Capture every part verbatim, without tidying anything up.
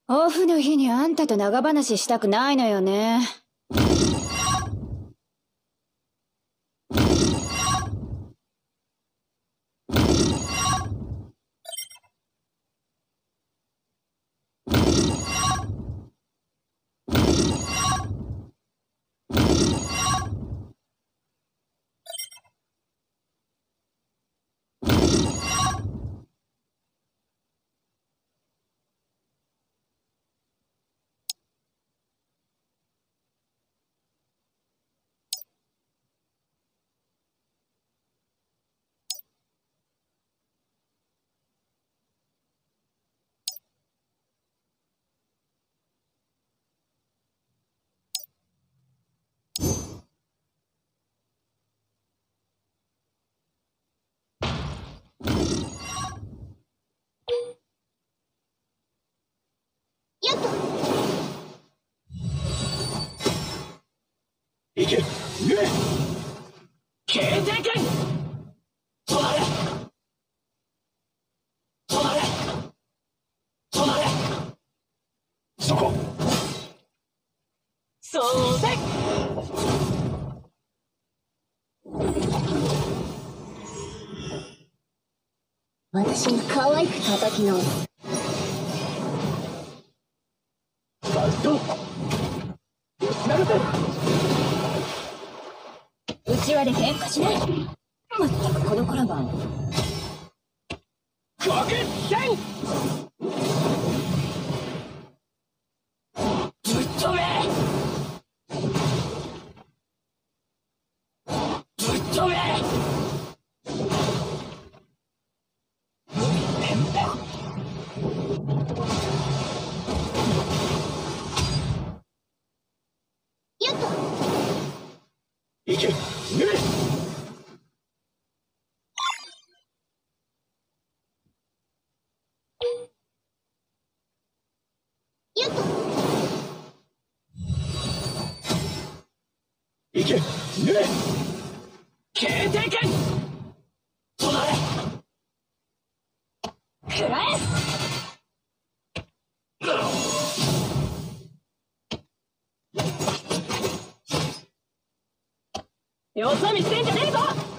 オフの日にあんたと長話したくないのよね。 よっといけ、ね経定拳止まれ止まれ止まれそこそうで私に可愛く叩き直すバット押し流せうちわで喧嘩しない。まったくこのコラバン。 かけせんぶっ飛べぶっ飛べよっといけ、ねよっといけ、ね経定拳止まれ食らえよそ見してんじゃねえぞ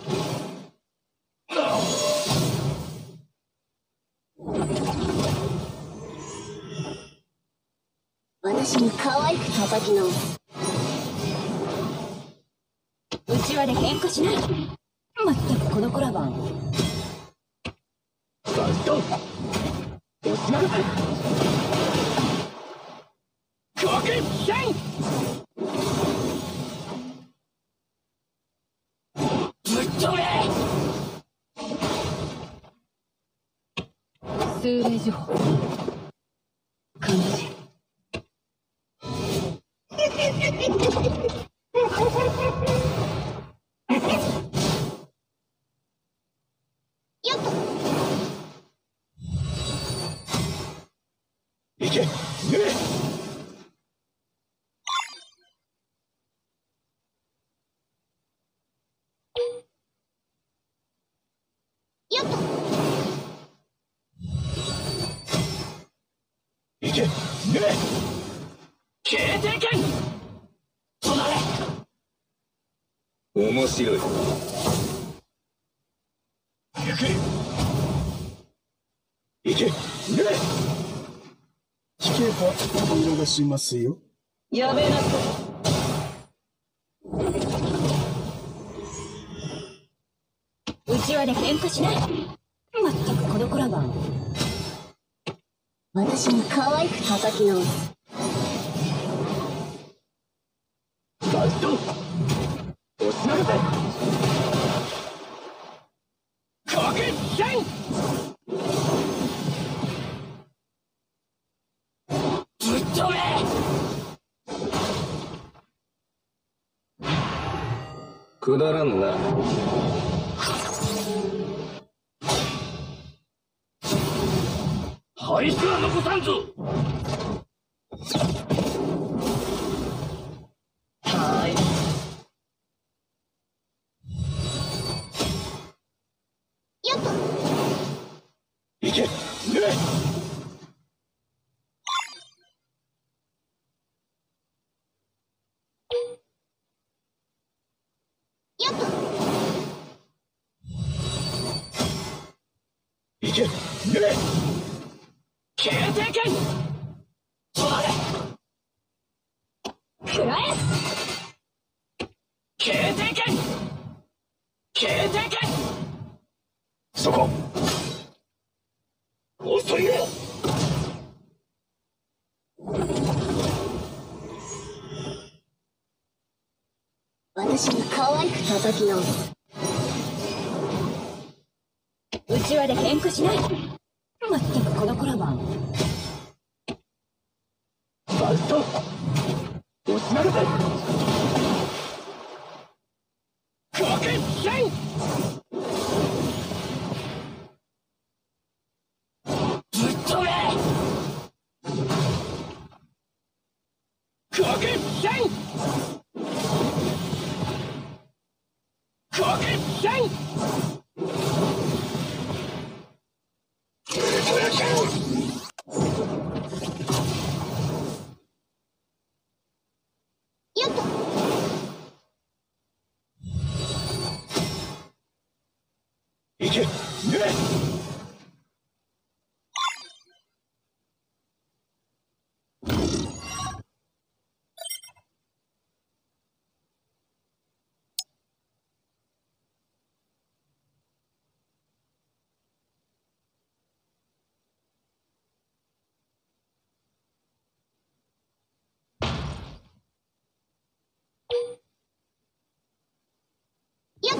私に可愛く叩き直すうちわで喧嘩しない。まったくこのコラバン。 バット押し流せかけせんぶっ飛べ数例情報。感じ。 よっといけ、ねよっといけ、ね経定拳止まれ面白いゆっくりいけ、ね聞けば見逃しますよ。 やめなさい。うちわで喧嘩しない。まったくこのコラバン。 私に可愛く叩き直すバット押し流せかけせんぶっ飛べくだらんなあいつは残さんぞはいよっといけ、ね行け、逃げれ。 形成剣。止まれ。食らえ。形成剣。形成剣。 そこ。遅いよ。 私に可愛く叩き直す。 うちわで喧嘩しない。まったくこの子らは。 バット押し投げて。 コケシャイ。ぶっ飛べ。コケシャイ。コケシャイ。 やった。 行け、逃げれ。 やった。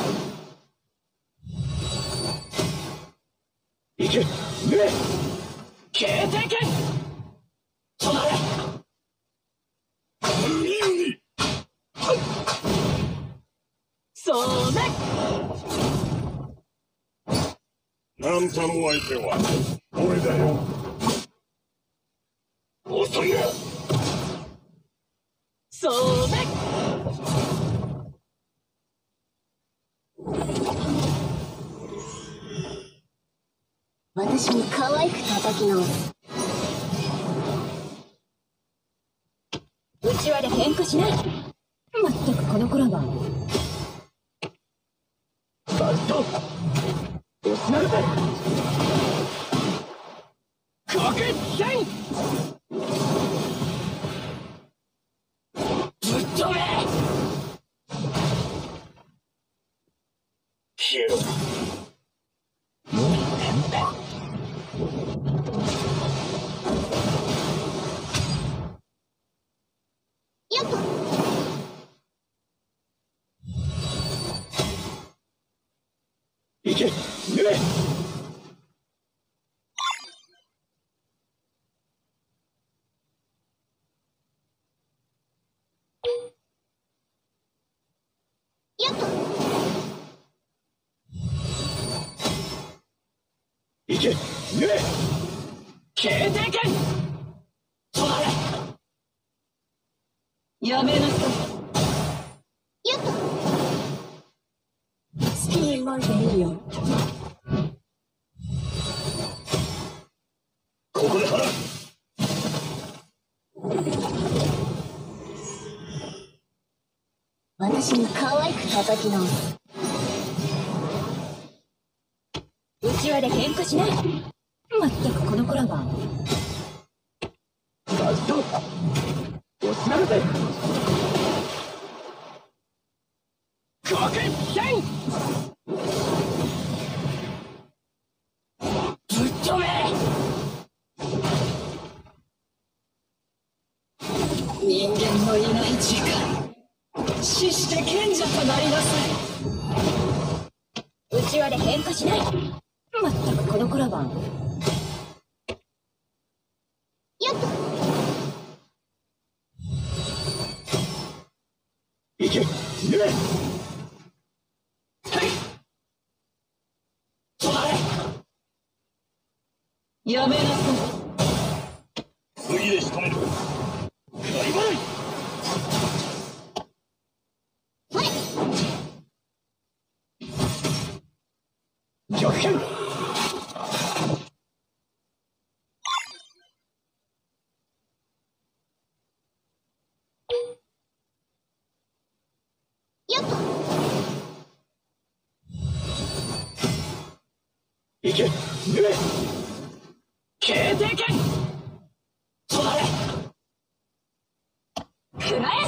行け、逃げれ。 形成剣。止まれ。そうね。 なんとも相手は俺だよ。遅いよ。 そうね。 私に可愛く叩き直す。 うちわで喧嘩しない。まったくこの子らは。 バット押し投げて。 コケシャイ。ぶっ飛べ。 消えろ。もう天パ。 やった。 行け、逃げれ。 やった。 行け、逃げれ。 形成剣。止まれ。やめなさい。 やった。 好きに動いていいよ。 ここで払う。 私に可愛く叩き直す。 うちわで喧嘩しない。まったくこの子らは。 バット押し投げて。 コケシャイ。ぶっ飛べ。人間のいない時間。死して賢者となりなさい。うちわで喧嘩しない。まったくこの子らは。 やった。 行け、逃げれ。 止まれ。やめなさい。 次で仕留める。バイバイ。 それ。 逆剣。 やった。 行け、ぬれ。 形成剣。止まれ。くらえ。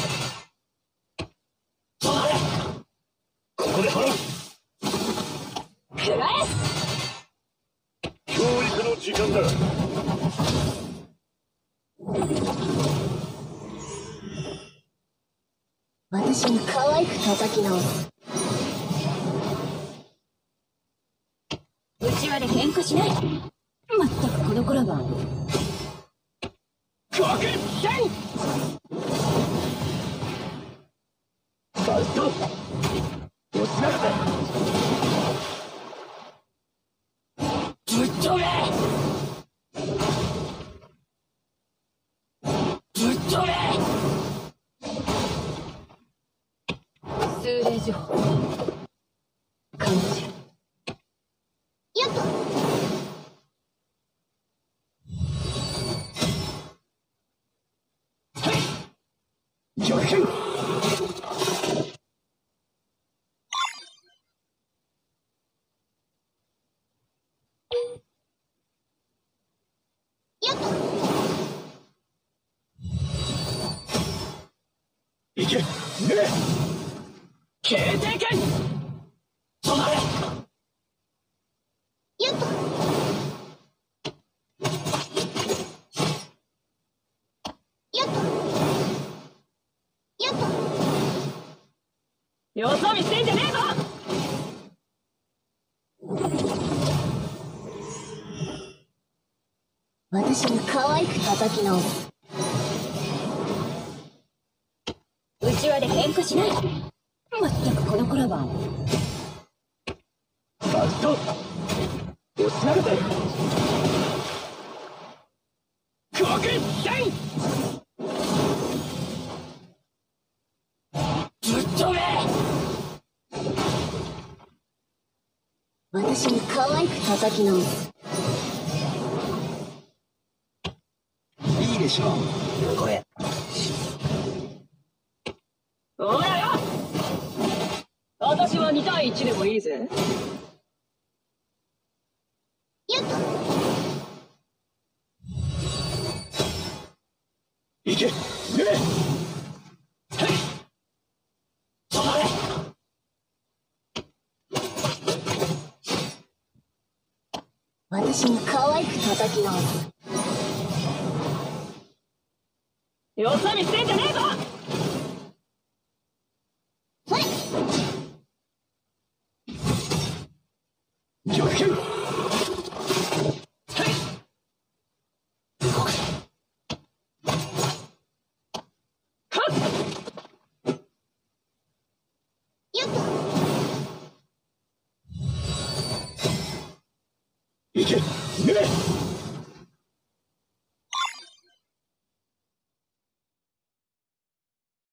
止まれ。 ここで払う。 くらえ。 教育の時間だ。 私に可愛く叩き直す。 うちわで喧嘩しない。まったくこの頃はかけせん。バウト。押しながら。 ぶっ飛べ。ぶっ飛べ。数例情報感じる。 やっと。 逆転。 やっと。 行け、ぬれ。 形成剣。止まれ。 やっと。やっと。やっと。 よそ見してんじゃねえぞ。 私に可愛く叩き直す。 うちわで喧嘩しない。まったくこの頃はバウト。押しながら。かけせん。 ぶっ飛べ。 私に可愛く叩き直す。 いいでしょう。これ。 おらよ。私はに対いちでもいいぜ。 やっと。 行け、ぬれ。 止まれ。 私に可愛く叩き直す。 よそ見してんじゃねえぞ。 それ。 逆転。 やっと。 行け、ぬれ。